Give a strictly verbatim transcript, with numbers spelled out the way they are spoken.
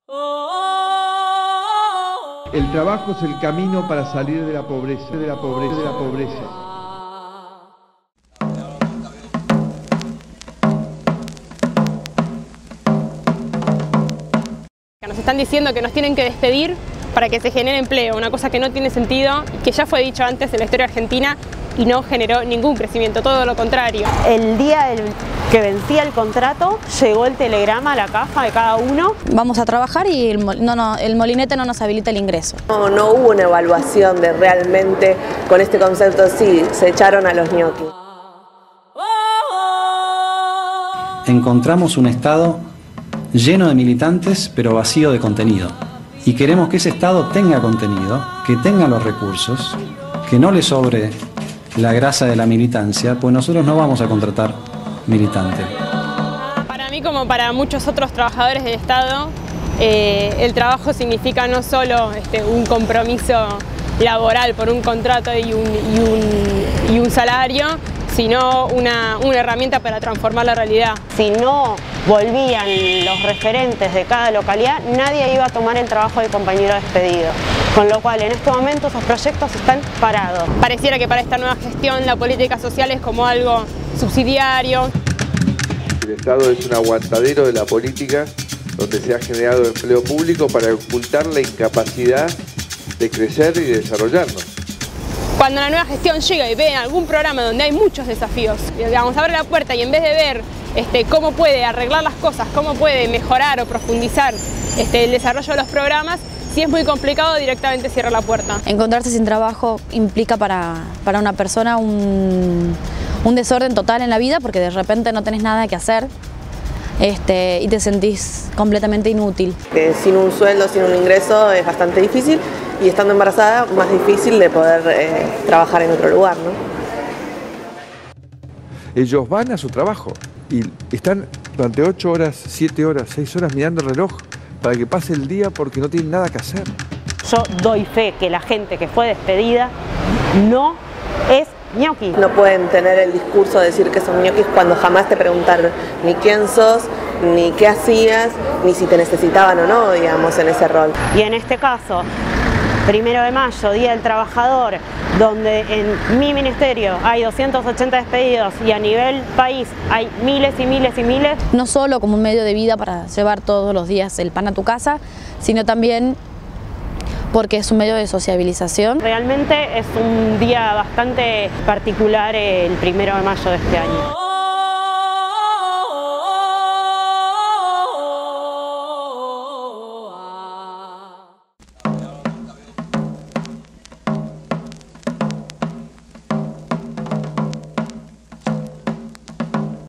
El trabajo es el camino para salir de la pobreza, de la pobreza, de la pobreza. Nos están diciendo que nos tienen que despedir para que se genere empleo, una cosa que no tiene sentido, que ya fue dicho antes en la historia argentina y no generó ningún crecimiento, todo lo contrario. El día del que vencía el contrato, llegó el telegrama a la caja de cada uno. Vamos a trabajar y el, no, no, el molinete no nos habilita el ingreso. No, no hubo una evaluación de realmente con este concepto, sí, se echaron a los ñoquis. Encontramos un Estado lleno de militantes pero vacío de contenido. Y queremos que ese Estado tenga contenido, que tenga los recursos, que no le sobre la grasa de la militancia, pues nosotros no vamos a contratar militante. Para mí, como para muchos otros trabajadores del Estado, eh, el trabajo significa no solo este, un compromiso laboral por un contrato y un, y un, y un salario, sino una, una herramienta para transformar la realidad. Si no volvían los referentes de cada localidad, nadie iba a tomar el trabajo del compañero despedido. Con lo cual, en este momento, esos proyectos están parados. Pareciera que para esta nueva gestión la política social es como algo subsidiario. El Estado es un aguantadero de la política donde se ha generado empleo público para ocultar la incapacidad de crecer y desarrollarnos. Cuando la nueva gestión llega y ve algún programa donde hay muchos desafíos, digamos, abre la puerta y en vez de ver este, cómo puede arreglar las cosas, cómo puede mejorar o profundizar este, el desarrollo de los programas, si es muy complicado, directamente cierra la puerta. Encontrarse sin trabajo implica para, para una persona un, un desorden total en la vida, porque de repente no tenés nada que hacer este, y te sentís completamente inútil. Eh, sin un sueldo, sin un ingreso es bastante difícil, y estando embarazada más difícil de poder eh, trabajar en otro lugar, ¿no? Ellos van a su trabajo y están durante ocho horas, siete horas, seis horas mirando el reloj para que pase el día porque no tienen nada que hacer. Yo doy fe que la gente que fue despedida no es ñoqui. No pueden tener el discurso de decir que son ñoquis cuando jamás te preguntaron ni quién sos, ni qué hacías, ni si te necesitaban o no, digamos, en ese rol. Y en este caso, primero de mayo, Día del Trabajador, donde en mi ministerio hay doscientos ochenta despedidos y a nivel país hay miles y miles y miles. No solo como un medio de vida para llevar todos los días el pan a tu casa, sino también porque es un medio de sociabilización. Realmente es un día bastante particular el primero de mayo de este año.